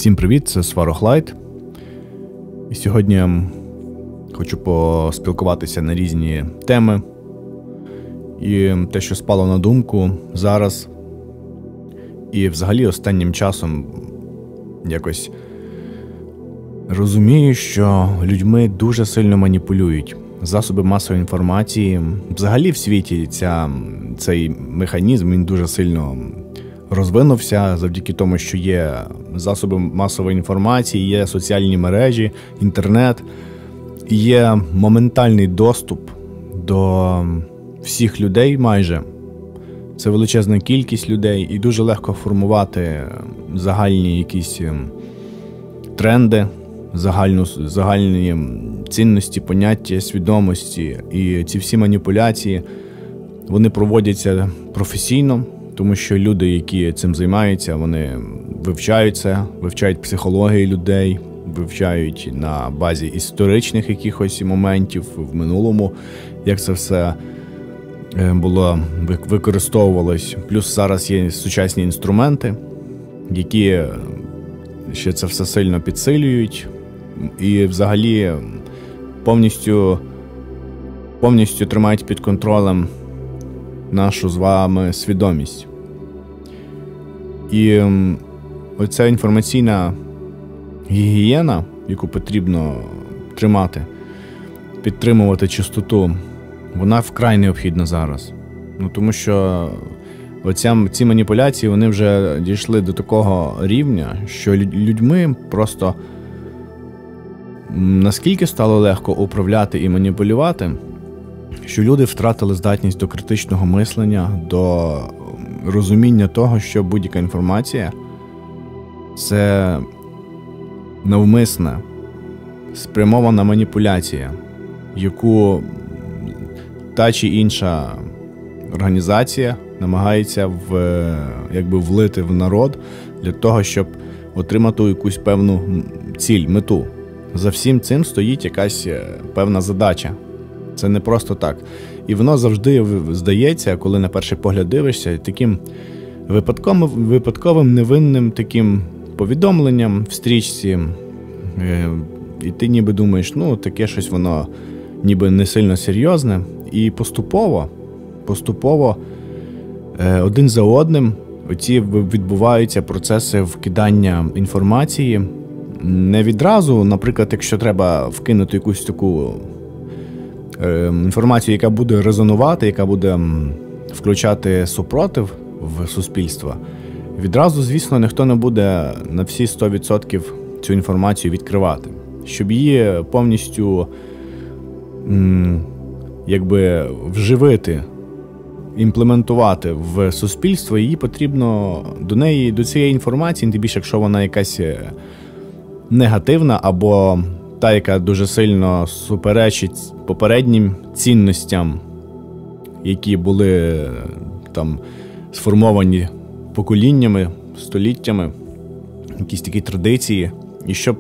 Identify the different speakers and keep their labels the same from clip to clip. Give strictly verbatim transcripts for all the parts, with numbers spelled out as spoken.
Speaker 1: Всім привіт, це Сварохлайт. І сьогодні я хочу поспілкуватися на різні теми. І те, що спало на думку зараз, і взагалі останнім часом якось розумію, що людьми дуже сильно маніпулюють. Засоби масової інформації. Взагалі в світі ця, цей механізм, він дуже сильно розвинувся завдяки тому, що є засоби масової інформації, є соціальні мережі, інтернет, є моментальний доступ до всіх людей майже. Це величезна кількість людей і дуже легко формувати загальні якісь тренди, загальну, загальні цінності, поняття, свідомості. І ці всі маніпуляції, вони проводяться професійно, тому що люди, які цим займаються, вони вивчають це, вивчають психологію людей, вивчають на базі історичних якихось моментів в минулому, як це все було, використовувалось. Плюс зараз є сучасні інструменти, які ще це все сильно підсилюють і взагалі повністю, повністю тримають під контролем нашу з вами свідомість. І оця інформаційна гігієна, яку потрібно тримати, підтримувати чистоту, вона вкрай необхідна зараз. Ну, тому що оця, ці маніпуляції, вони вже дійшли до такого рівня, що людьми просто наскільки стало легко управляти і маніпулювати, що люди втратили здатність до критичного мислення, до розуміння того, що будь-яка інформація – це навмисна, спрямована маніпуляція, яку та чи інша організація намагається в, якби влити в народ для того, щоб отримати якусь певну ціль, мету. За всім цим стоїть якась певна задача. Це не просто так. І воно завжди здається, коли на перший погляд дивишся, таким випадковим, випадковим невинним таким повідомленням в стрічці. І ти ніби думаєш, ну, таке щось воно ніби не сильно серйозне. І поступово, поступово, один за одним оці відбуваються процеси вкидання інформації. Не відразу, наприклад, якщо треба вкинути якусь таку інформацію, яка буде резонувати, яка буде включати супротив в суспільство, відразу, звісно, ніхто не буде на всі сто відсотків цю інформацію відкривати. Щоб її повністю якби вживити, імплементувати в суспільство, її потрібно до неї, до цієї інформації, тим більше, якщо вона якась негативна або та, яка дуже сильно суперечить попереднім цінностям, які були там сформовані поколіннями, століттями, якісь такі традиції, і щоб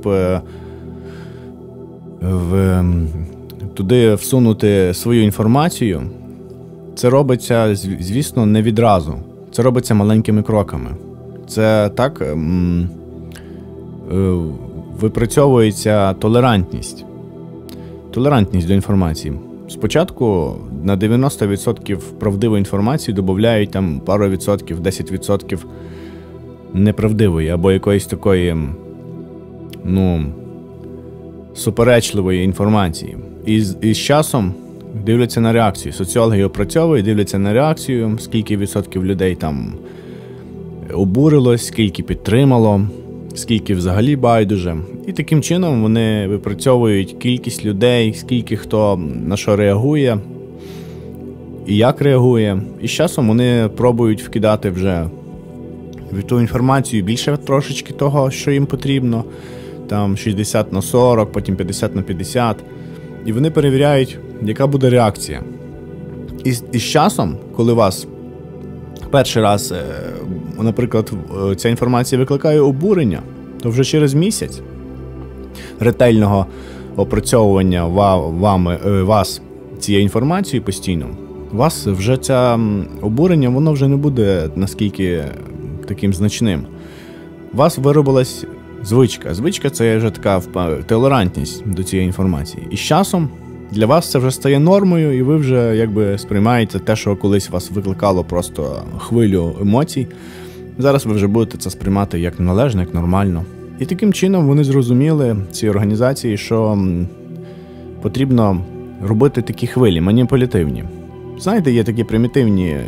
Speaker 1: в, туди всунути свою інформацію, це робиться, звісно, не відразу. Це робиться маленькими кроками. Це так м- м- випрацьовується толерантність. Толерантність до інформації. Спочатку на дев'яносто відсотків правдивої інформації додають там пару відсотків, десять відсотків неправдивої або якоїсь такої, ну, суперечливої інформації. І з, і з часом дивляться на реакцію. Соціологи опрацьовують, дивляться на реакцію, скільки відсотків людей там обурилось, скільки підтримало, скільки взагалі байдуже. І таким чином вони випрацьовують кількість людей, скільки хто на що реагує і як реагує. І з часом вони пробують вкидати вже в ту інформацію більше трошечки того, що їм потрібно. Там шістдесят на сорок, потім п'ятдесят на п'ятдесят. І вони перевіряють, яка буде реакція. І, і з часом, коли вас перший раз, наприклад, ця інформація викликає обурення, то вже через місяць ретельного опрацьовування вами, вас цією інформацією постійно, у вас вже це обурення, воно вже не буде наскільки таким значним. У вас виробилась звичка. Звичка – це вже така толерантність до цієї інформації. І з часом для вас це вже стає нормою, і ви вже якби сприймаєте те, що колись вас викликало просто хвилю емоцій. Зараз ви вже будете це сприймати як належно, як нормально. І таким чином вони зрозуміли, ці організації, що потрібно робити такі хвилі, маніпулятивні. Знаєте, є такі примітивні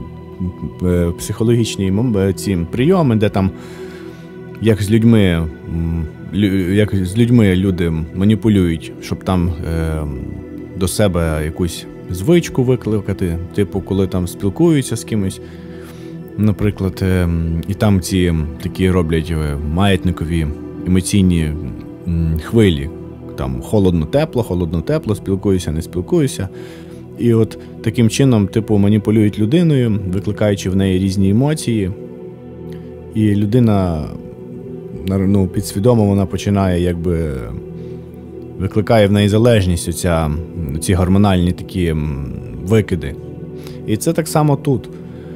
Speaker 1: психологічні ці прийоми, де там як з людьми, як з людьми люди маніпулюють, щоб там е, до себе якусь звичку викликати, типу, коли там спілкуються з кимось, наприклад, е, і там ці такі роблять маятникові емоційні хвилі, там холодно-тепло, холодно-тепло, спілкуюся, не спілкуюся. І от таким чином, типу, маніпулюють людиною, викликаючи в неї різні емоції, і людина, ну, підсвідомо вона починає, якби, викликає в неї залежність оця, ці гормональні такі викиди. І це так само тут.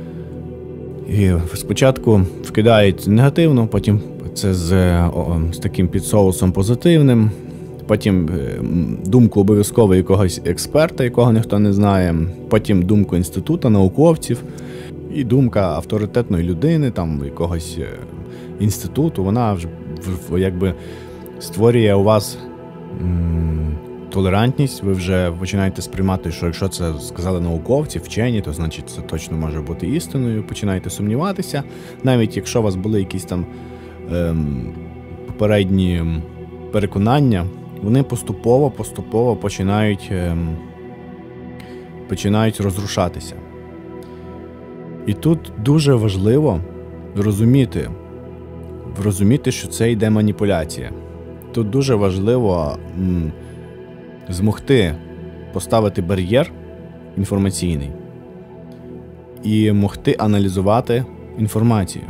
Speaker 1: І спочатку вкидають негативно, потім це з, о, з таким підсоусом позитивним, потім думку обов'язково якогось експерта, якого ніхто не знає, потім думку інституту, науковців, і думка авторитетної людини, там, якогось інституту, вона вже якби створює у вас м, толерантність, ви вже починаєте сприймати, що якщо це сказали науковці, вчені, то значить це точно може бути істиною, починаєте сумніватися, навіть якщо у вас були якісь там ем, попередні переконання, вони поступово-поступово починають, ем, починають розрушатися. І тут дуже важливо розуміти, розуміти, що це йде маніпуляція. Тут дуже важливо м, змогти поставити бар'єр інформаційний і могти аналізувати інформацію.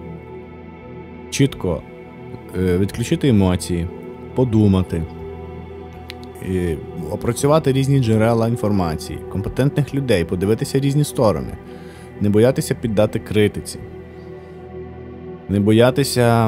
Speaker 1: Чітко е, відключити емоції, подумати, і опрацювати різні джерела інформації, компетентних людей, подивитися різні сторони, не боятися піддати критиці, не боятися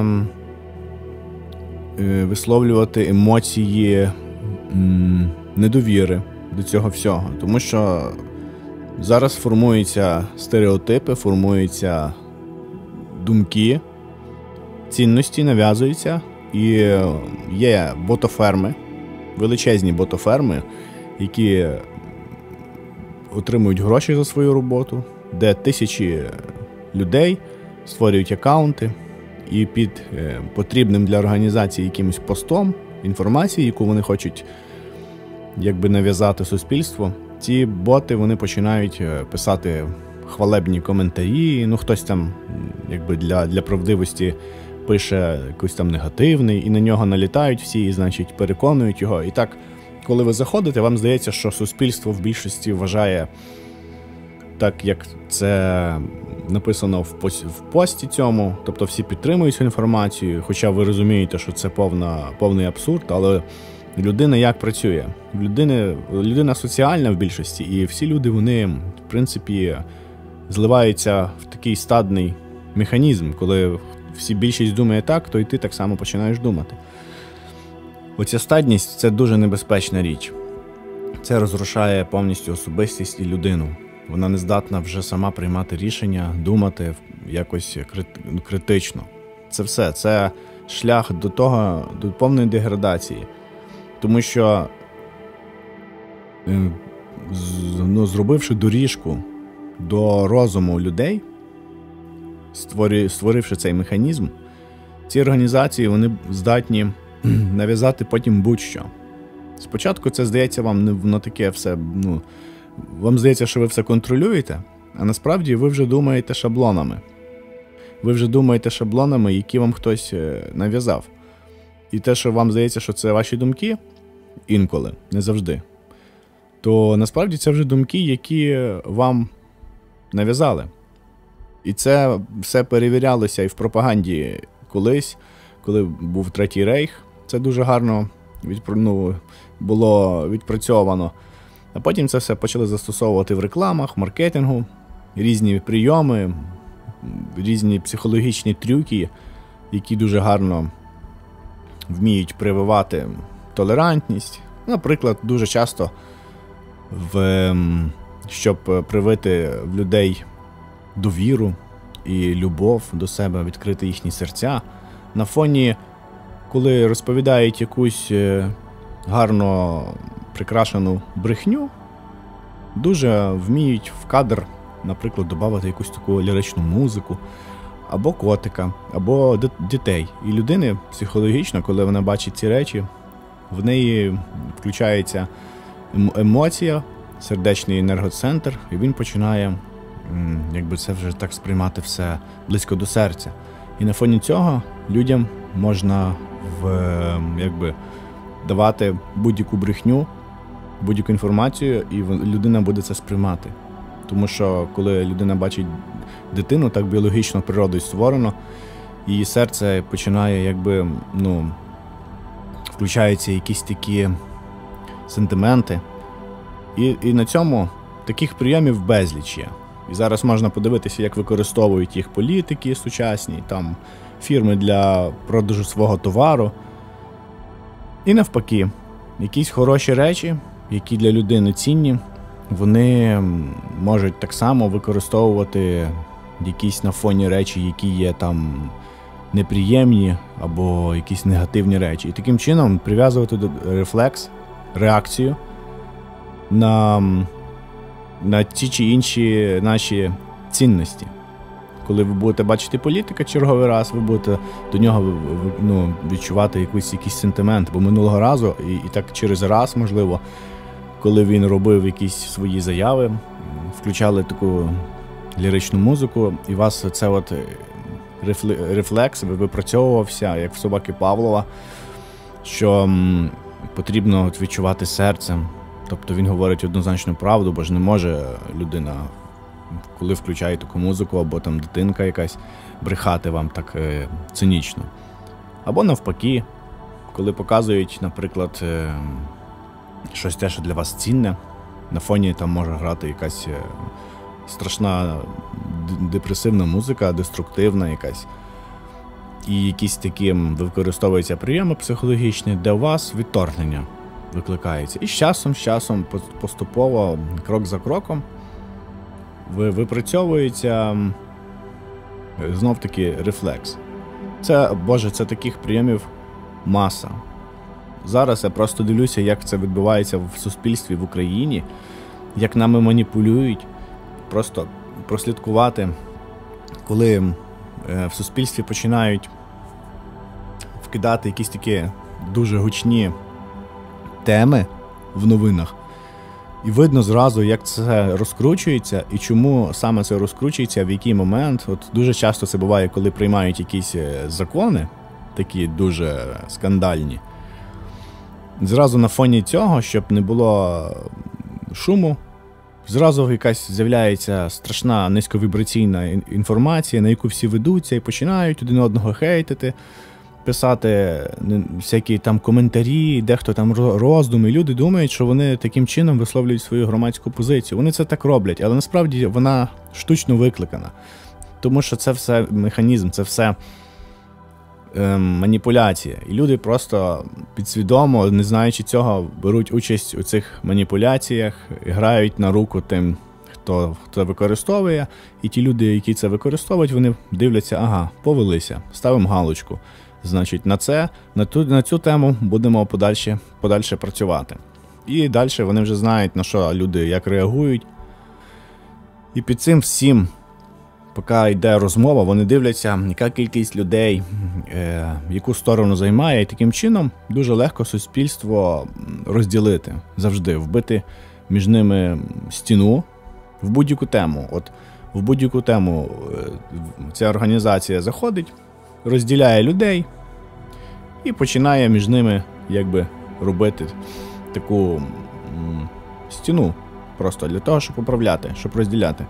Speaker 1: е, висловлювати емоції м, недовіри до цього всього. Тому що зараз формуються стереотипи, формуються думки, цінності нав'язуються, і є ботоферми, величезні ботоферми, які отримують гроші за свою роботу, де тисячі людей створюють акаунти і під потрібним для організації якимось постом інформації, яку вони хочуть якби нав'язати суспільству, ці боти, вони починають писати хвалебні коментарі, ну хтось там якби для, для правдивості пише якийсь там негативний, і на нього налітають всі, і, значить, переконують його. І так, коли ви заходите, вам здається, що суспільство в більшості вважає так, як це написано в пості, в пості цьому, тобто всі підтримують цю інформацію, хоча ви розумієте, що це повна, повний абсурд, але людина як працює? Людина, людина соціальна в більшості, і всі люди, вони, в принципі, зливаються в такий стадний механізм, коли всі більшість думає так, то і ти так само починаєш думати. Оця стадність – це дуже небезпечна річ. Це розрушає повністю особистість і людину. Вона не здатна вже сама приймати рішення, думати якось критично. Це все. Це шлях до того, до повної деградації. Тому що, ну, зробивши доріжку до розуму людей, створивши цей механізм, ці організації, вони здатні нав'язати потім будь-що. Спочатку це здається вам не воно таке все, ну, вам здається, що ви все контролюєте, а насправді ви вже думаєте шаблонами. Ви вже думаєте шаблонами, які вам хтось нав'язав. І те, що вам здається, що це ваші думки, інколи, не завжди, то насправді це вже думки, які вам нав'язали. І це все перевірялося і в пропаганді колись, коли був Третій Рейх. Це дуже гарно відпр... ну, було відпрацьовано. А потім це все почали застосовувати в рекламах, в маркетингу, різні прийоми, різні психологічні трюки, які дуже гарно вміють прививати толерантність. Наприклад, дуже часто, в, щоб привити в людей довіру і любов до себе, відкрити їхні серця, на фоні, коли розповідають якусь гарно прикрашену брехню, дуже вміють в кадр, наприклад, додати якусь таку ліричну музику, або котика, або дітей. І людини психологічно, коли вона бачить ці речі, в неї включається емоція, сердечний енергоцентр, і він починає, якби це вже так сприймати все близько до серця. І на фоні цього людям можна в, якби, давати будь-яку брехню, будь-яку інформацію, і людина буде це сприймати. Тому що коли людина бачить дитину, так біологічно природою створено, її серце починає, якби, ну, включаються якісь такі сентименти. І, і на цьому таких прийомів безліч є. І зараз можна подивитися, як використовують їх політики сучасні, там фірми для продажу свого товару. І навпаки, якісь хороші речі, які для людини цінні, вони можуть так само використовувати якісь на фоні речі, які є там неприємні або якісь негативні речі. І таким чином прив'язувати рефлекс, реакцію на, на ті чи інші наші цінності. Коли ви будете бачити політика черговий раз, ви будете до нього, ну, відчувати якийсь, якийсь сентимент. Бо минулого разу, і, і так через раз, можливо, коли він робив якісь свої заяви, включали таку ліричну музику, і у вас це от рефлекс випрацьовувався, як в собаки Павлова, що м, потрібно от відчувати серцем. Тобто він говорить однозначну правду, бо ж не може людина, коли включає таку музику, або там дитинка якась, брехати вам так е, цинічно. Або навпаки, коли показують, наприклад, е, щось те, що для вас цінне, на фоні там може грати якась е, страшна депресивна музика, деструктивна якась. І якісь такі використовуються прийоми психологічні, де у вас відторгнення викликається. І з часом, з часом, поступово, крок за кроком, випрацьовується знов-таки рефлекс. Це, Боже, це таких прийомів маса. Зараз я просто дивлюся, як це відбувається в суспільстві в Україні, як нами маніпулюють. Просто прослідкувати, коли в суспільстві починають вкидати якісь такі дуже гучні теми в новинах. І видно зразу, як це розкручується, і чому саме це розкручується, в який момент. От дуже часто це буває, коли приймають якісь закони, такі дуже скандальні. Зразу на фоні цього, щоб не було шуму, зразу якась з'являється страшна низьковібраційна інформація, на яку всі ведуться і починають один одного хейтити, писати всякі там коментарі, дехто там роздуми. Люди думають, що вони таким чином висловлюють свою громадську позицію. Вони це так роблять, але насправді вона штучно викликана. Тому що це все механізм, це все ем, маніпуляція. І люди просто підсвідомо, не знаючи цього, беруть участь у цих маніпуляціях, грають на руку тим, хто це використовує. І ті люди, які це використовують, вони дивляться, ага, повелися, ставимо галочку. Значить, на це, на ту, на цю тему будемо подальше, подальше працювати. І далі вони вже знають, на що люди як реагують. І під цим всім, поки йде розмова, вони дивляться, яка кількість людей, е, яку сторону займає, і таким чином дуже легко суспільство розділити, завжди, вбити між ними стіну в будь-яку тему. От в будь-яку тему ця організація заходить, розділяє людей і починає між ними, якби, робити таку м, стіну просто для того, щоб управляти, щоб розділяти.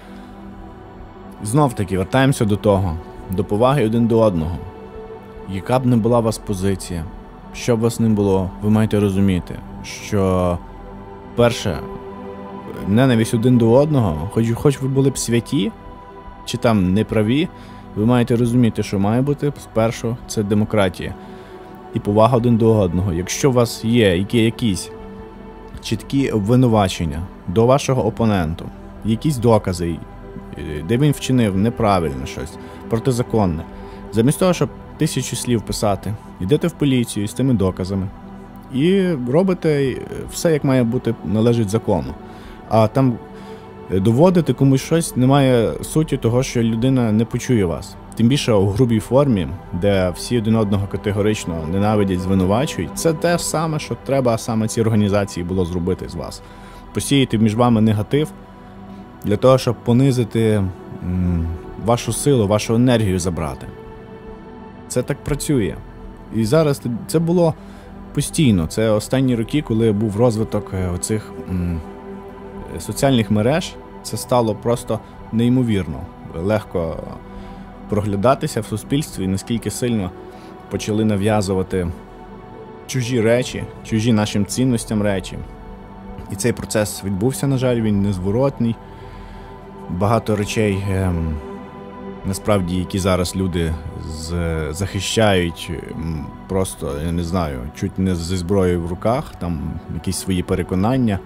Speaker 1: Знов-таки вертаємося до того, до поваги один до одного. Яка б не була у вас позиція, що б у вас не було, ви маєте розуміти, що перше, ненависть один до одного, хоч, хоч ви були б святі, чи там неправі, ви маєте розуміти, що має бути спершу це демократія. і повага один до одного. Якщо у вас є які, якісь чіткі обвинувачення до вашого опоненту, якісь докази, де він вчинив неправильно щось, протизаконне, замість того, щоб тисячу слів писати, йдете в поліцію з тими доказами і робите все, як має бути, належить закону. А там доводити комусь щось немає суті того, що людина не почує вас. Тим більше у грубій формі, де всі один одного категорично ненавидять, звинувачують. Це те ж саме, що треба саме цій організації було зробити з вас. Посіяти між вами негатив для того, щоб понизити м, вашу силу, вашу енергію забрати. Це так працює. І зараз це було постійно. Це останні роки, коли був розвиток оцих м, соціальних мереж, це стало просто неймовірно легко проглядатися в суспільстві, наскільки сильно почали нав'язувати чужі речі, чужі нашим цінностям речі. І цей процес відбувся, на жаль, він незворотний. Багато речей, ем, насправді, які зараз люди з, захищають ем, просто, я не знаю, чуть не зі зброєю в руках, там якісь свої переконання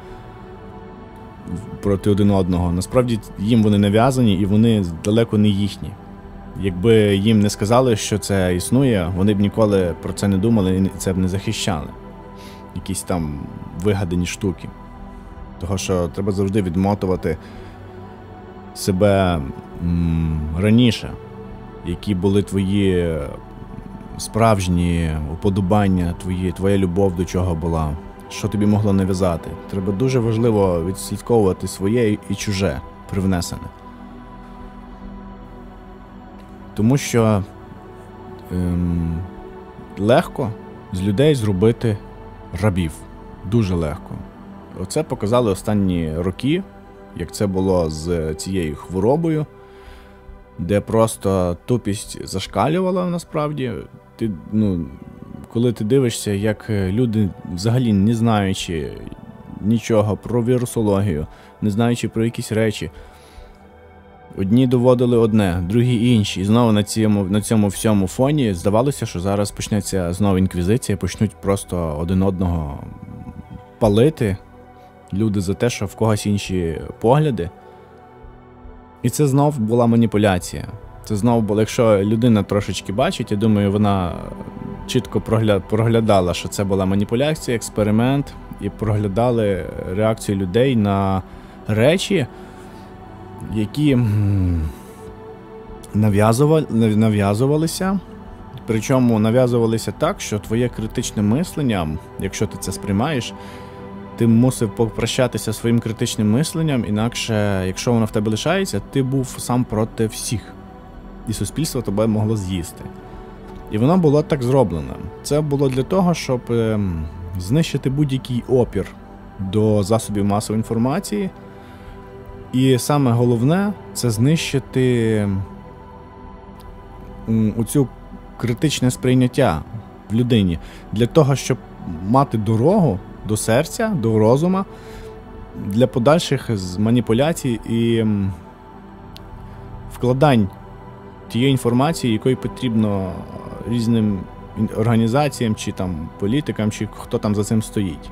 Speaker 1: проти один одного. Насправді їм вони нав'язані і вони далеко не їхні. Якби їм не сказали, що це існує, вони б ніколи про це не думали і це б не захищали. Якісь там вигадані штуки. Того, що треба завжди відмотувати себе м, раніше, які були твої справжні уподобання, твої, твоя любов до чого була, що тобі могло нав'язати. Треба дуже важливо відслідковувати своє і чуже привнесене. Тому що ем, легко з людей зробити рабів. Дуже легко. Оце показали останні роки, як це було з цією хворобою, де просто тупість зашкалювала насправді. Ти, ну, коли ти дивишся, як люди, взагалі не знаючи нічого про вірусологію, не знаючи про якісь речі, одні доводили одне, другі інші. І знову на цьому, на цьому всьому фоні здавалося, що зараз почнеться знову інквізиція, почнуть просто один одного палити люди за те, що в когось інші погляди. І це знов була маніпуляція. Це знову було, якщо людина трошечки бачить, я думаю, вона чітко проглядала, що це була маніпуляція, експеримент, і проглядали реакцію людей на речі, які нав'язувалися, причому нав'язувалися так, що твоє критичне мислення, якщо ти це сприймаєш, ти мусив попрощатися своїм критичним мисленням, інакше, якщо воно в тебе лишається, ти був сам проти всіх. І суспільство тебе могло з'їсти. І воно було так зроблено. Це було для того, щоб знищити будь-який опір до засобів масової інформації. І саме головне – це знищити оцю критичне сприйняття в людині. Для того, щоб мати дорогу до серця, до розуму, для подальших маніпуляцій і вкладань тієї інформації, якої потрібно різним організаціям, чи там політикам, чи хто там за цим стоїть.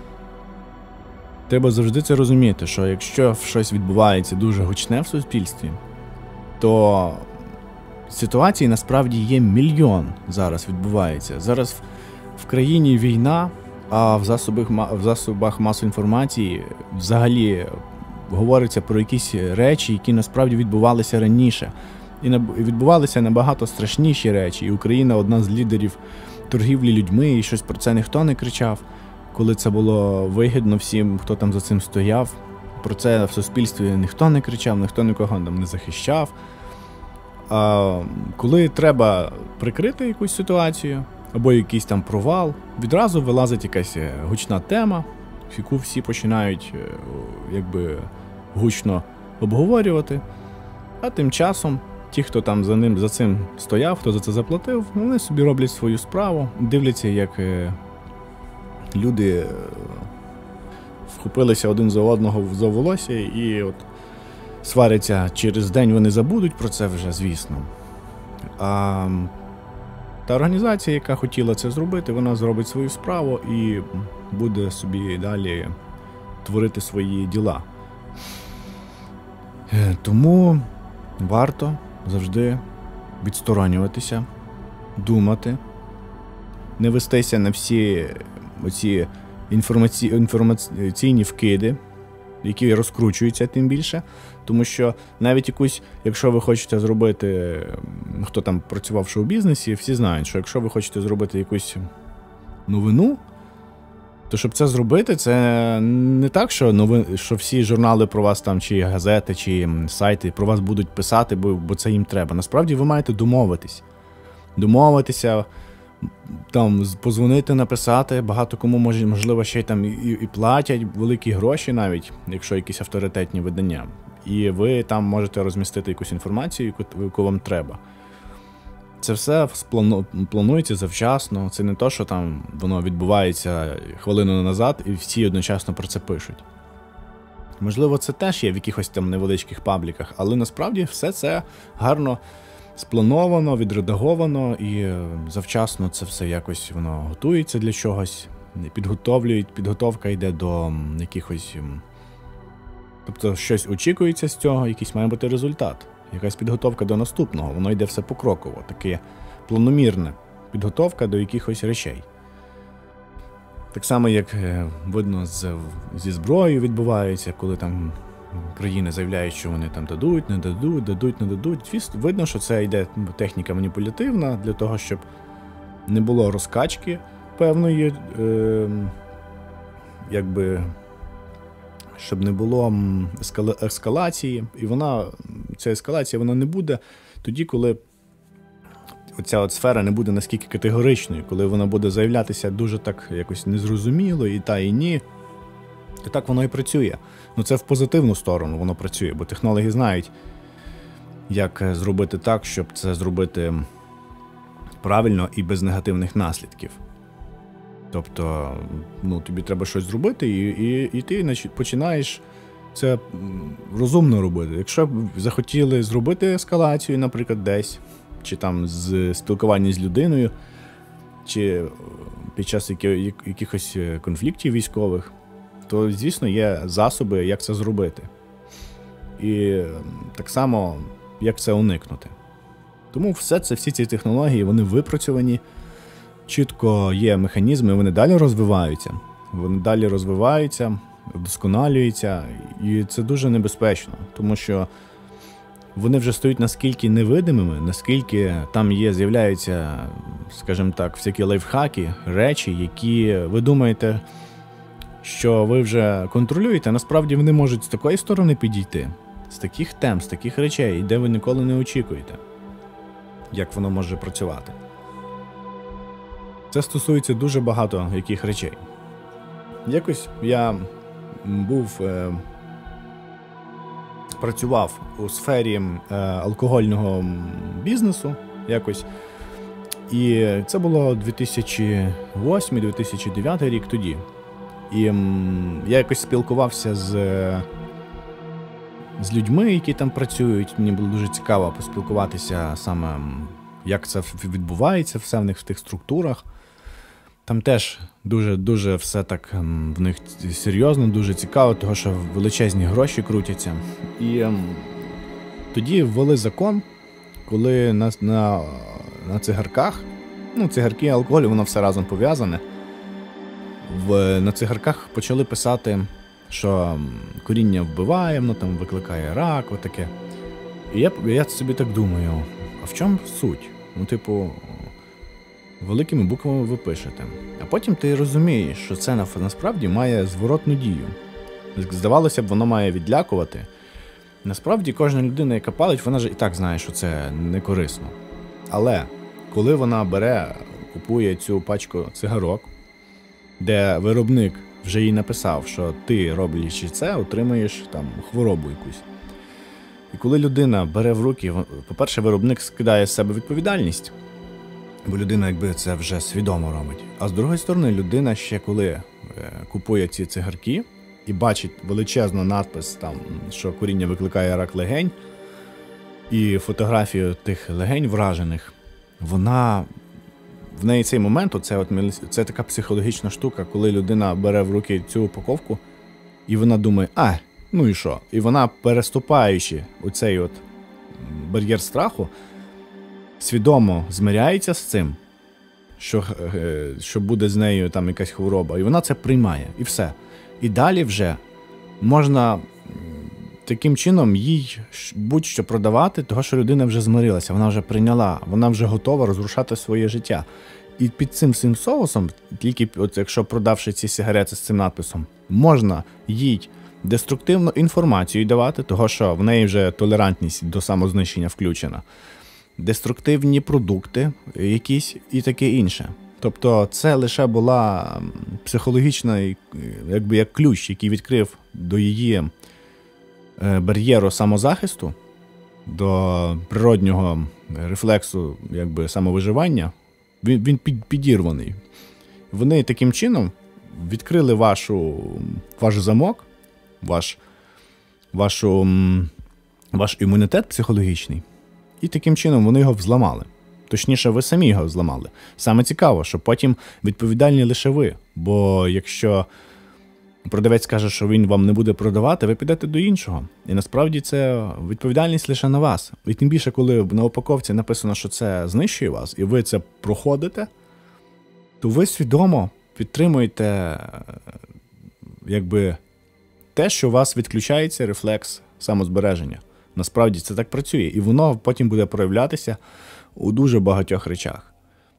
Speaker 1: Треба завжди це розуміти, що якщо щось відбувається дуже гучне в суспільстві, то ситуацій насправді є мільйон зараз відбувається. Зараз в країні війна, а в засобах, в засобах масової інформації взагалі говориться про якісь речі, які насправді відбувалися раніше. І відбувалися набагато страшніші речі. І Україна одна з лідерів торгівлі людьми, і щось про це ніхто не кричав. Коли це було вигідно всім, хто там за цим стояв, про це в суспільстві ніхто не кричав, ніхто нікого там не захищав. А коли треба прикрити якусь ситуацію, або якийсь там провал, відразу вилазить якась гучна тема, яку всі починають якби гучно обговорювати, а тим часом ті, хто там за ним, за цим стояв, хто за це заплатив, вони собі роблять свою справу, дивляться, як люди вхопилися один за одного за волосся і от сваряться. Через день вони забудуть про це вже, звісно. А Та організація, яка хотіла це зробити, вона зробить свою справу і буде собі далі творити свої діла. Тому варто завжди відсторонюватися, думати, не вестися на всі оці інформаці... інформаційні вкиди, які розкручуються тим більше, тому що навіть якусь, якщо ви хочете зробити, хто там працював в шоу-бізнесі, всі знають, що якщо ви хочете зробити якусь новину, то щоб це зробити, це не так, що новин, що всі журнали про вас там, чи газети, чи сайти про вас будуть писати, бо, бо це їм треба. Насправді ви маєте домовитись. Домовитися, там, позвонити, написати, багато кому, може, можливо, ще й там і, і платять великі гроші навіть, якщо якісь авторитетні видання. І ви там можете розмістити якусь інформацію, яку, яку вам треба. Це все планується завчасно, це не то, що там воно відбувається хвилину назад і всі одночасно про це пишуть. Можливо, це теж є в якихось там невеличких пабліках, але насправді все це гарно сплановано, відредаговано і завчасно це все якось воно готується для чогось, підготовлюють, підготовка йде до якихось... Тобто щось очікується з цього, якийсь має бути результат. Якась підготовка до наступного, воно йде все покроково, таке планомірне підготовка до якихось речей. Так само, як видно, з, зі зброєю відбувається, коли там країни заявляють, що вони там дадуть, не дадуть, дадуть, не дадуть. Видно, що це йде техніка маніпулятивна для того, щоб не було розкачки певної, е, якби, щоб не було ескалації, і вона, ця ескалація, вона не буде тоді, коли оця от сфера не буде наскільки категоричною, коли вона буде заявлятися дуже так якось незрозуміло, і та, і ні. І так воно і працює. Ну це в позитивну сторону воно працює, бо технологи знають, як зробити так, щоб це зробити правильно і без негативних наслідків. Тобто, ну, тобі треба щось зробити, і, і, і ти починаєш це розумно робити. Якщо б захотіли зробити ескалацію, наприклад, десь, чи там з спілкування з людиною, чи під час якихось конфліктів військових, то, звісно, є засоби, як це зробити. І так само, як це уникнути. Тому все це, всі ці технології, вони випрацьовані, чітко є механізми, вони далі розвиваються. Вони далі розвиваються, вдосконалюються, і це дуже небезпечно, тому що вони вже стають наскільки невидимими, наскільки там є, з'являються, скажімо так, всякі лайфхаки, речі, які ви думаєте, що ви вже контролюєте, а насправді вони можуть з такої сторони підійти, з таких тем, з таких речей, де ви ніколи не очікуєте, як воно може працювати. Це стосується дуже багато яких речей. Якось я був, е, працював у сфері е, алкогольного бізнесу якось, і це було дві тисячі восьмий - дві тисячі дев'ятий рік тоді. І м, я якось спілкувався з, з людьми, які там працюють. Мені було дуже цікаво поспілкуватися саме, як це відбувається все в них в тих структурах. Там теж дуже-дуже все так в них серйозно, дуже цікаво, тому що величезні гроші крутяться. І ем, тоді ввели закон, коли на, на, на цигарках, ну цигарки і алкоголь, воно все разом пов'язане, в, на цигарках почали писати, що куріння вбиває, воно там викликає рак, отаке. І я, я собі так думаю, а в чому суть? Ну, типу, великими буквами ви пишете. А потім ти розумієш, що це насправді має зворотну дію. Здавалося б, воно має відлякувати. Насправді, кожна людина, яка палить, вона ж і так знає, що це не корисно. Але коли вона бере, купує цю пачку цигарок, де виробник вже їй написав, що ти, роблячи це, отримаєш там хворобу якусь. І коли людина бере в руки, по-перше, виробник скидає з себе відповідальність, бо людина якби це вже свідомо робить. А з другої сторони, людина ще коли купує ці цигарки і бачить величезну надпис, там, що куріння викликає рак легень, і фотографію тих легень вражених, вона в неї цей момент, оце от, це така психологічна штука, коли людина бере в руки цю упаковку, і вона думає, а, ну і що? І вона, переступаючи оцей от бар'єр страху, свідомо змиряється з цим, що, що буде з нею там якась хвороба, і вона це приймає, і все. І далі вже можна таким чином їй будь-що продавати, того, що людина вже змирилася, вона вже прийняла, вона вже готова розрушати своє життя. І під цим цим соусом, тільки от якщо продавши ці сигарети з цим надписом, можна їй деструктивну інформацію давати, того, що в неї вже толерантність до самознищення включена, деструктивні продукти якісь і таке інше. Тобто це лише була психологічна, якби як ключ, який відкрив до її бар'єру самозахисту, до природнього рефлексу якби самовиживання, він, він під, підірваний. Вони таким чином відкрили вашу, ваш замок, ваш, вашу, ваш імунітет психологічний, і таким чином вони його взламали. Точніше, ви самі його зламали. Саме цікаво, що потім відповідальні лише ви. Бо якщо продавець каже, що він вам не буде продавати, ви підете до іншого. І насправді це відповідальність лише на вас. І тим більше, коли на упаковці написано, що це знищує вас, і ви це проходите, то ви свідомо підтримуєте якби те, що у вас відключається рефлекс самозбереження. Насправді це так працює. І воно потім буде проявлятися у дуже багатьох речах.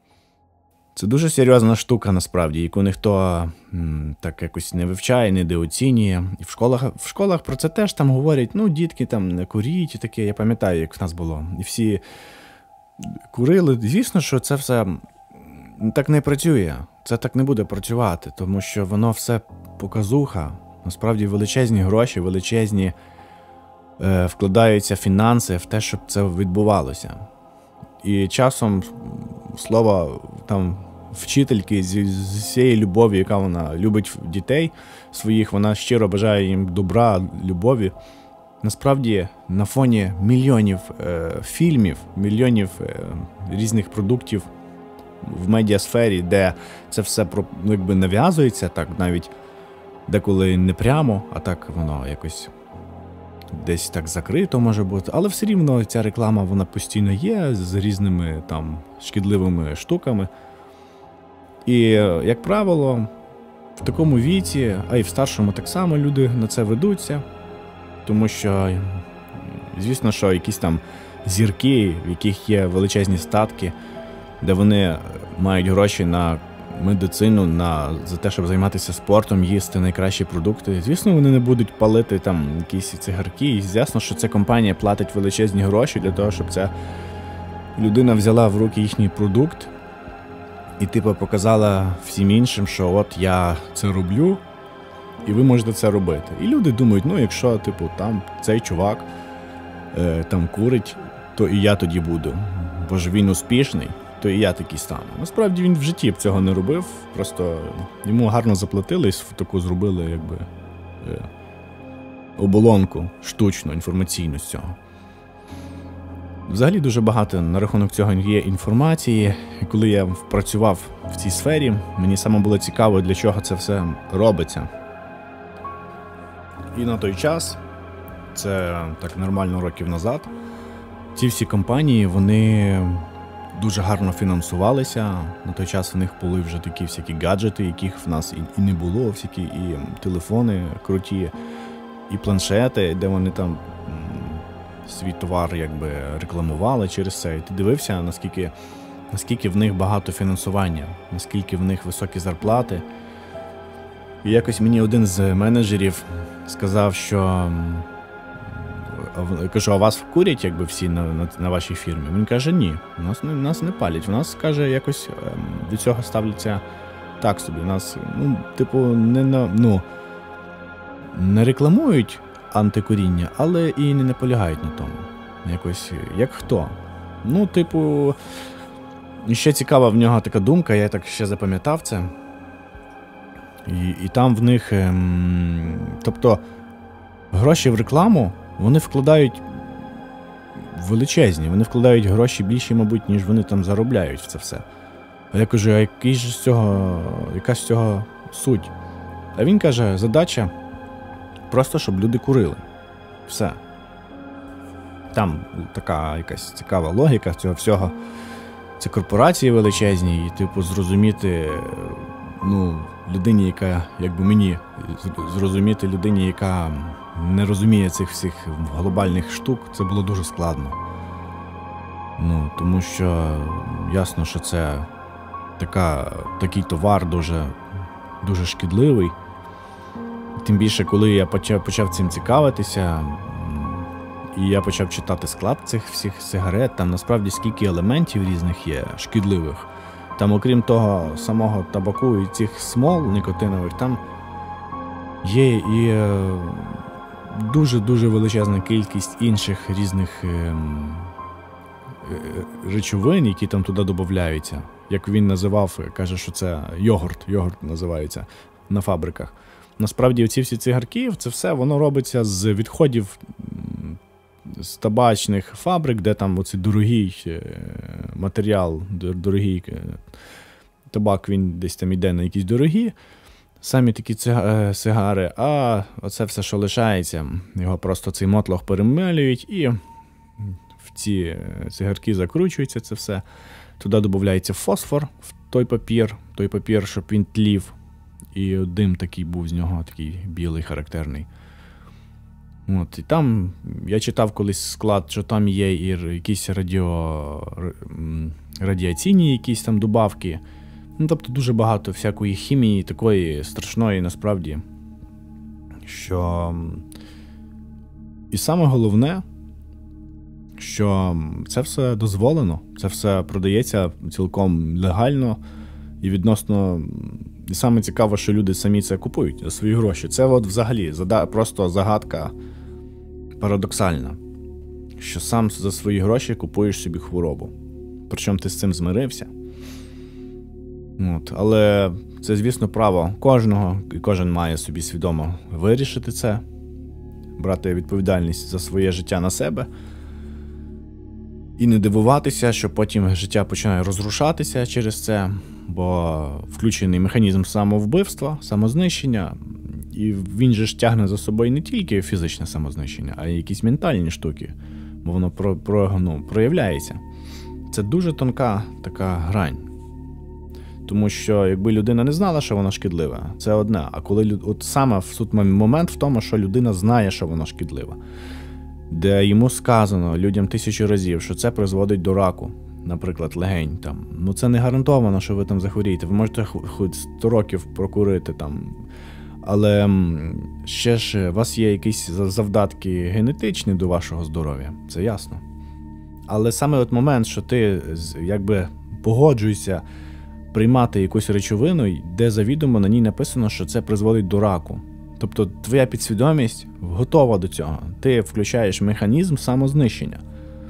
Speaker 1: Це дуже серйозна штука, насправді, яку ніхто м, так якось не вивчає, недооцінює. І в школах, в школах про це теж там говорять, ну, дітки там не куріть і таке, я пам'ятаю, як в нас було. І всі курили. Звісно, що це все так не працює, це так не буде працювати, тому що воно все показуха. Насправді величезні гроші, величезні е, вкладаються фінанси в те, щоб це відбувалося. І часом слово там вчительки з, з цієї любові, яка вона любить дітей своїх, вона щиро бажає їм добра, любові. Насправді на фоні мільйонів е, фільмів, мільйонів е, різних продуктів в медіасфері, де це все ну, якби нав'язується, так навіть деколи не прямо, а так воно якось десь так закрито може бути, але все рівно ця реклама, вона постійно є з різними там шкідливими штуками. І, як правило, в такому віці, а й в старшому так само люди на це ведуться, тому що, звісно, що якісь там зірки, в яких є величезні статки, де вони мають гроші на медицину, на, за те, щоб займатися спортом, їсти найкращі продукти. Звісно, вони не будуть палити там якісь цигарки. І звісно, що ця компанія платить величезні гроші для того, щоб ця людина взяла в руки їхній продукт і типу показала всім іншим, що от я це роблю, і ви можете це робити. І люди думають, ну якщо типу там цей чувак е, там курить, то і я тоді буду. Бо ж він успішний, то і я такий стану. Насправді він в житті б цього не робив, просто йому гарно заплатили і таку зробили якби е, оболонку штучну, інформаційну з цього. Взагалі дуже багато на рахунок цього є інформації. І коли я працював в цій сфері, мені саме було цікаво, для чого це все робиться. І на той час, це так нормально років назад, ці всі компанії, вони дуже гарно фінансувалися. На той час в них були вже такі всякі гаджети, яких в нас і не було, всякі і телефони круті, і планшети, де вони там свій товар якби рекламували через це. І ти дивився, наскільки, наскільки в них багато фінансування, наскільки в них високі зарплати. І якось мені один з менеджерів сказав, що я кажу, а вас курять якби всі на, на, на вашій фірмі? Він каже, ні, нас, нас не палять. У нас, каже, якось до цього ставляться так собі. Нас, ну, типу, не, ну, не рекламують антикуріння, але і не наполягають на тому. Якось, як хто. Ну, типу, ще цікава в нього така думка, я так ще запам'ятав це. І, і там в них, ем, тобто, гроші в рекламу, вони вкладають величезні, вони вкладають гроші більші, мабуть, ніж вони там заробляють в це все. А я кажу, а який ж з цього, яка з цього суть? А він каже, задача просто, щоб люди курили. Все. Там така якась цікава логіка цього всього. Це корпорації величезні, і, типу, зрозуміти, ну, людині, яка, якби мені, зрозуміти людині, яка не розуміє цих всіх глобальних штук, це було дуже складно. Ну, тому що ясно, що це така, такий товар дуже, дуже шкідливий. Тим більше, коли я почав, почав цим цікавитися, і я почав читати склад цих всіх сигарет, там насправді скільки елементів різних є, шкідливих. Там, окрім того самого табаку і цих смол нікотинових, там є і дуже-дуже величезна кількість інших різних речовин, які там туди додаються. Як він називав, каже, що це йогурт, йогурт називається на фабриках. Насправді ці всі цигарки, це все, воно робиться з відходів з табачних фабрик, де там оцей дорогий матеріал, дорогий табак, він десь там іде на якісь дорогі, самі такі сигари, а оце все, що лишається, його просто цей мотлох перемелюють і в ці цигарки закручується це все. Туди додається фосфор в той папір, той папір, щоб він тлів, і дим такий був з нього, такий білий, характерний. От, і там, я читав колись склад, що там є і якісь радіо, радіаційні якісь там добавки. Ну, тобто дуже багато всякої хімії, такої страшної насправді, що і саме головне, що це все дозволено, це все продається цілком легально і відносно, і саме цікаво, що люди самі це купують за свої гроші. Це от взагалі просто загадка парадоксальна, що сам за свої гроші купуєш собі хворобу. Причому ти з цим змирився. От. Але це, звісно, право кожного, і кожен має собі свідомо вирішити це, брати відповідальність за своє життя на себе і не дивуватися, що потім життя починає розрушатися через це, бо включений механізм самовбивства, самознищення, і він же ж тягне за собою не тільки фізичне самознищення, а й якісь ментальні штуки, бо воно про, про, ну, проявляється. Це дуже тонка така грань. Тому що якби людина не знала, що вона шкідлива, це одне. А коли от саме суть момент в тому, що людина знає, що вона шкідлива, де йому сказано людям тисячу разів, що це призводить до раку, наприклад, легень там. Ну це не гарантовано, що ви там захворієте. Ви можете хоч сто років прокурити там. Але ще ж у вас є якісь завдатки генетичні до вашого здоров'я, це ясно. Але саме от момент, що ти якби погоджуєшся приймати якусь речовину, де завідомо на ній написано, що це призводить до раку. Тобто твоя підсвідомість готова до цього. Ти включаєш механізм самознищення.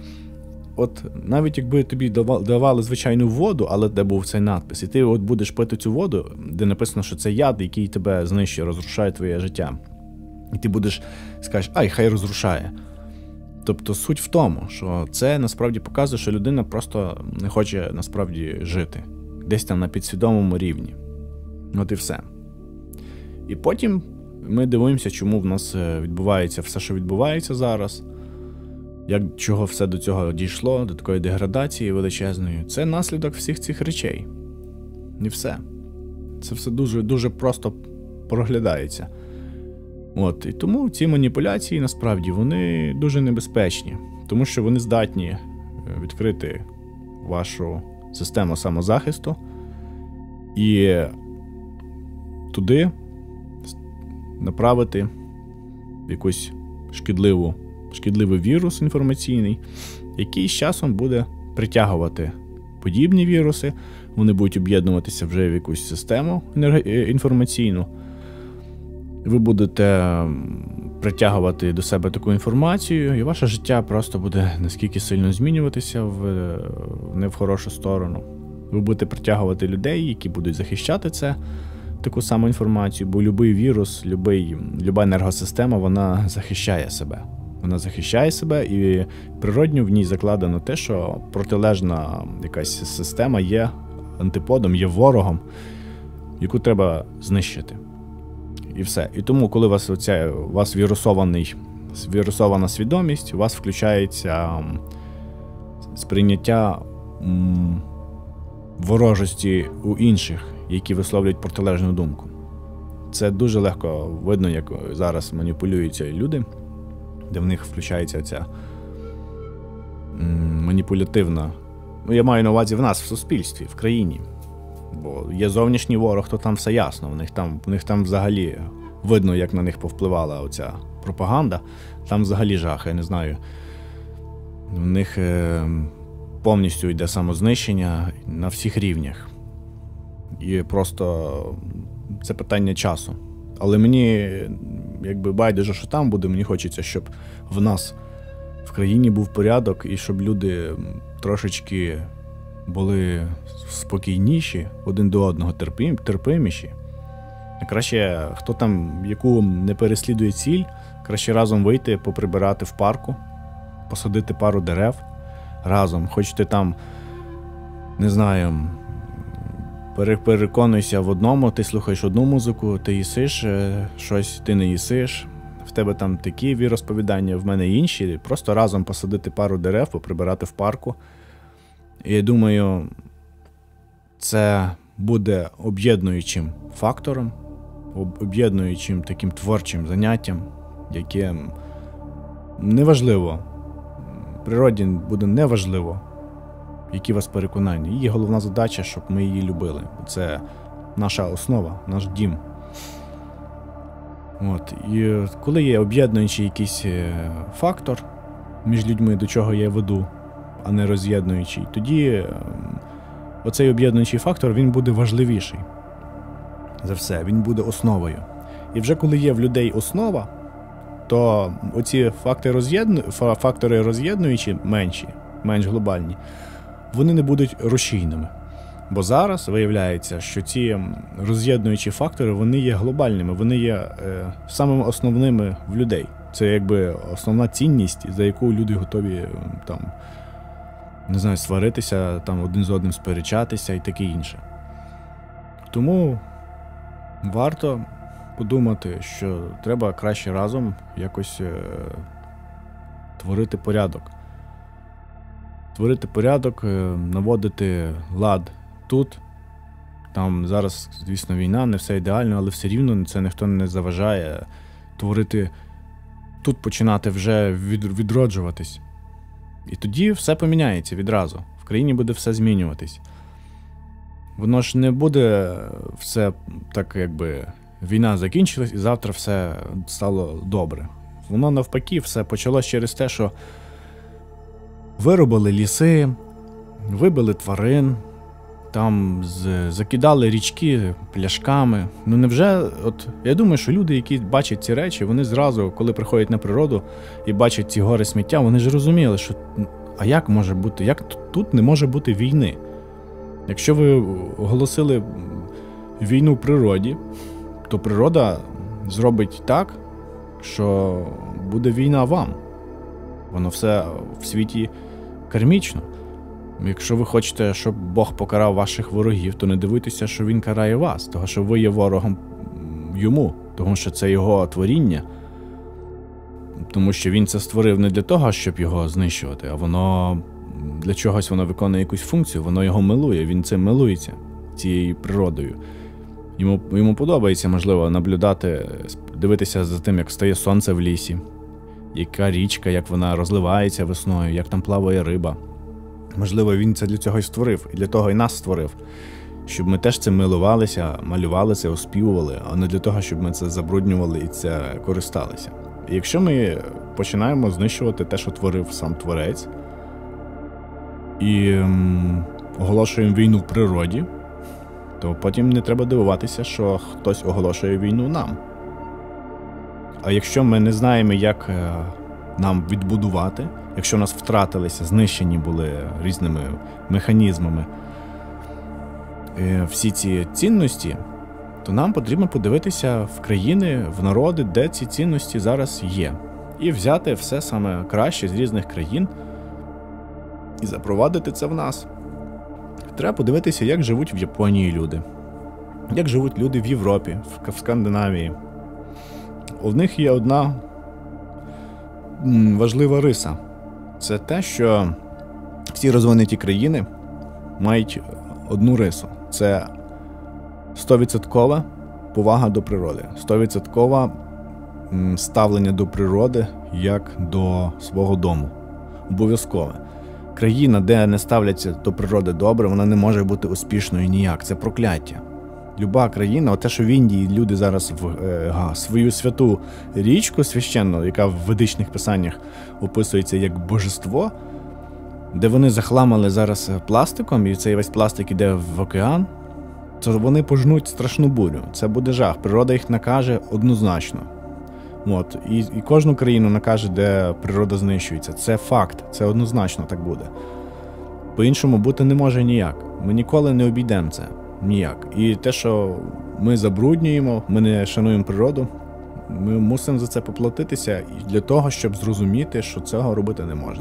Speaker 1: От навіть якби тобі давали звичайну воду, але де був цей надпис, і ти от будеш пити цю воду, де написано, що це яд, який тебе знищує, розрушає твоє життя. І ти будеш, скажеш, ай, хай розрушає. Тобто суть в тому, що це насправді показує, що людина просто не хоче насправді жити. Десь там на підсвідомому рівні. От і все. І потім ми дивуємося, чому в нас відбувається все, що відбувається зараз. Як, чого все до цього дійшло, до такої деградації величезної. Це наслідок всіх цих речей. І все. Це все дуже, дуже просто проглядається. От. І тому ці маніпуляції, насправді, вони дуже небезпечні. Тому що вони здатні відкрити вашу систему самозахисту і туди направити якусь шкідливу, шкідливий вірус інформаційний, який з часом буде притягувати подібні віруси, вони будуть об'єднуватися вже в якусь систему інформаційну. Ви будете притягувати до себе таку інформацію, і ваше життя просто буде наскільки сильно змінюватися в, не в хорошу сторону. Ви будете притягувати людей, які будуть захищати це, таку саму інформацію, бо будь-який вірус, будь-яка енергосистема, вона захищає себе. Вона захищає себе, і природньо в ній закладено те, що протилежна якась система є антиподом, є ворогом, яку треба знищити. І все. І тому, коли у вас, оця, у вас вірусований, вірусована свідомість, у вас включається сприйняття м, ворожості у інших, які висловлюють протилежну думку. Це дуже легко видно, як зараз маніпулюються люди, де в них включається ця м, маніпулятивна. Ну, я маю на увазі в нас, в суспільстві, в країні. Бо є зовнішній ворог, то там все ясно. В них там, в них там взагалі видно, як на них повпливала оця пропаганда. Там взагалі жах, я не знаю. В них е, повністю йде самознищення на всіх рівнях. І просто це питання часу. Але мені, якби байдуже, що там буде, мені хочеться, щоб в нас в країні був порядок і щоб люди трошечки були спокійніші, один до одного терпим, терпиміші. Краще, хто там, яку не переслідує ціль, краще разом вийти, поприбирати в парку, посадити пару дерев разом. Хочете там, не знаю, переконуйся в одному, ти слухаєш одну музику, ти їсиш щось, ти не їсиш, в тебе там такі віросповідання, в мене інші. Просто разом посадити пару дерев, поприбирати в парку. І я думаю, це буде об'єднуючим фактором, об'єднуючим таким творчим заняттям, яке неважливо, природі буде неважливо, які у вас переконання. Її головна задача, щоб ми її любили. Це наша основа, наш дім. От. І коли є об'єднуючий якийсь фактор між людьми, до чого я веду, а не роз'єднуючий, тоді оцей об'єднуючий фактор, він буде важливіший за все, він буде основою. І вже коли є в людей основа, то оці фактори, роз'єдну... фактори роз'єднуючі, менші, менш глобальні, вони не будуть рушійними. Бо зараз виявляється, що ці роз'єднуючі фактори, вони є глобальними, вони є е, самими основними в людей. Це якби основна цінність, за яку люди готові там, не знаю, сваритися, там один з одним сперечатися і таке інше. Тому варто подумати, що треба краще разом якось е, творити порядок. Творити порядок, е, наводити лад тут. Там зараз, звісно, війна, не все ідеально, але все рівно це ніхто не заважає творити, тут починати вже від, відроджуватись. І тоді все поміняється відразу. В країні буде все змінюватись. Воно ж не буде все так, якби війна закінчилась і завтра все стало добре. Воно навпаки все почалось через те, що вирубали ліси, вибили тварин, там з, закидали річки пляшками. Ну невже, от я думаю, що люди, які бачать ці речі, вони зразу, коли приходять на природу і бачать ці гори сміття, вони ж розуміли, що а як може бути, як тут не може бути війни? Якщо ви оголосили війну природі, то природа зробить так, що буде війна вам. Воно все в світі кармічно. Якщо ви хочете, щоб Бог покарав ваших ворогів, то не дивуйтеся, що Він карає вас, тому що ви є ворогом йому, тому що це його творіння, тому що він це створив не для того, щоб його знищувати, а воно для чогось воно виконує якусь функцію, воно його милує, він цим милується, цією природою. Йому, йому подобається, можливо, наблюдати, дивитися за тим, як стає сонце в лісі, яка річка, як вона розливається весною, як там плаває риба. Можливо, він це для цього і створив, і для того і нас створив, щоб ми теж цим милувалися, малювали це, оспівували, а не для того, щоб ми це забруднювали і це користалися. І якщо ми починаємо знищувати те, що творив сам Творець, і ем, оголошуємо війну в природі, то потім не треба дивуватися, що хтось оголошує війну нам. А якщо ми не знаємо, як е, нам відбудувати, якщо нас втратилися, знищені були різними механізмами е, всі ці цінності, то нам потрібно подивитися в країни, в народи, де ці цінності зараз є. І взяти все саме краще з різних країн і запровадити це в нас. Треба подивитися, як живуть в Японії люди, як живуть люди в Європі, в Скандинавії. У них є одна важлива риса. Це те, що всі розвинуті країни мають одну рису. Це сто відсотків повага до природи, сто відсотків ставлення до природи як до свого дому. Обов'язково. Країна, де не ставляться до природи добре, вона не може бути успішною ніяк. Це прокляття. Люба країна, от те, що в Індії люди зараз в е, свою святу річку священну, яка в ведичних писаннях описується як божество, де вони захламали зараз пластиком, і цей весь пластик іде в океан, то вони пожнуть страшну бурю. Це буде жах. Природа їх накаже однозначно. От. І, і кожну країну накаже, де природа знищується. Це факт. Це однозначно так буде. По-іншому бути не може ніяк. Ми ніколи не обійдемо це. Ніяк. І те, що ми забруднюємо, ми не шануємо природу, ми мусимо за це поплатитися для того, щоб зрозуміти, що цього робити не можна.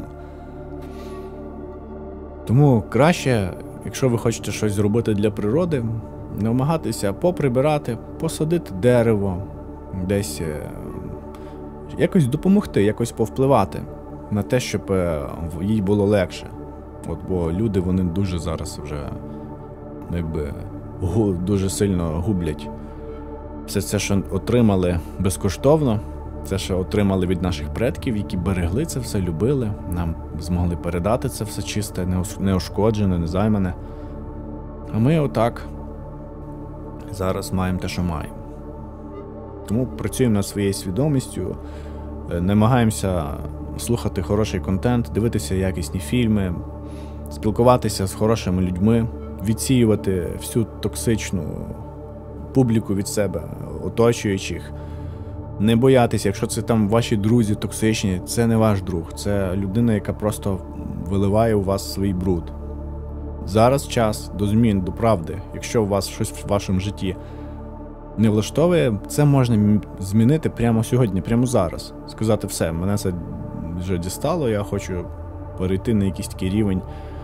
Speaker 1: Тому краще, якщо ви хочете щось зробити для природи, намагатися поприбирати, посадити дерево, десь якось допомогти, якось повпливати на те, щоб їй було легше. От, бо люди, вони дуже зараз вже якби дуже сильно гублять все це, що отримали безкоштовно, це, що отримали від наших предків, які берегли це все, любили, нам змогли передати це все чисте, неушкоджене, незаймане. А ми отак зараз маємо те, що маємо. Тому працюємо над своєю свідомістю, намагаємося слухати хороший контент, дивитися якісні фільми, спілкуватися з хорошими людьми, відсіювати всю токсичну публіку від себе, оточуючих. Не боятися, якщо це там ваші друзі токсичні, це не ваш друг, це людина, яка просто виливає у вас свій бруд. Зараз час до змін, до правди. Якщо у вас щось в вашому житті не влаштовує, це можна змінити прямо сьогодні, прямо зараз. Сказати все, мене це вже дістало, я хочу перейти на якийсь такий рівень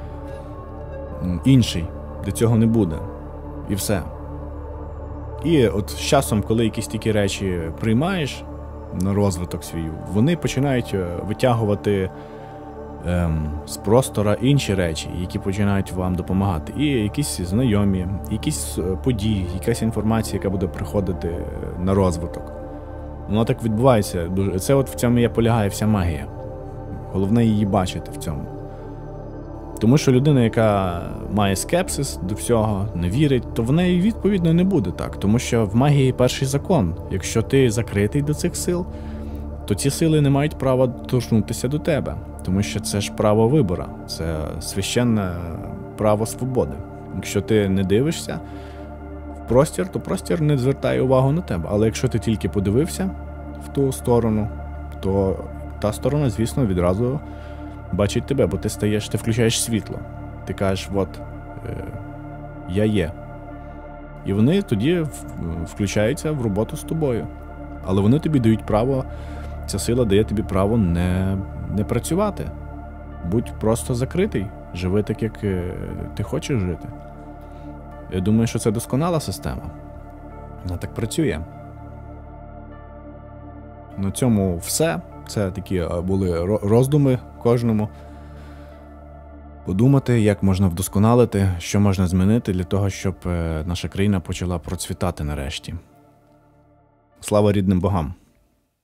Speaker 1: інший, де цього не буде. І все. І от з часом, коли якісь такі речі приймаєш на розвиток свій, вони починають витягувати ем, з простора інші речі, які починають вам допомагати. І якісь знайомі, якісь події, якась інформація, яка буде приходити на розвиток. Воно так відбувається. Це от в цьому і полягає вся магія. Головне її бачити в цьому. Тому що людина, яка має скепсис до всього, не вірить, то в неї відповідно не буде так. Тому що в магії перший закон. Якщо ти закритий до цих сил, то ці сили не мають права торкнутися до тебе. Тому що це ж право вибору, це священне право свободи. Якщо ти не дивишся в простір, то простір не звертає увагу на тебе. Але якщо ти тільки подивився в ту сторону, то та сторона, звісно, відразу бачить тебе, бо ти стаєш, ти включаєш світло. Ти кажеш, от, е, я є. І вони тоді включаються в роботу з тобою. Але вони тобі дають право, ця сила дає тобі право не, не працювати. Будь просто закритий, живи так, як ти хочеш жити. Я думаю, що це досконала система. Вона так працює. На цьому все. Це такі були роздуми кожному. Подумати, як можна вдосконалити, що можна змінити для того, щоб наша країна почала процвітати нарешті. Слава рідним богам!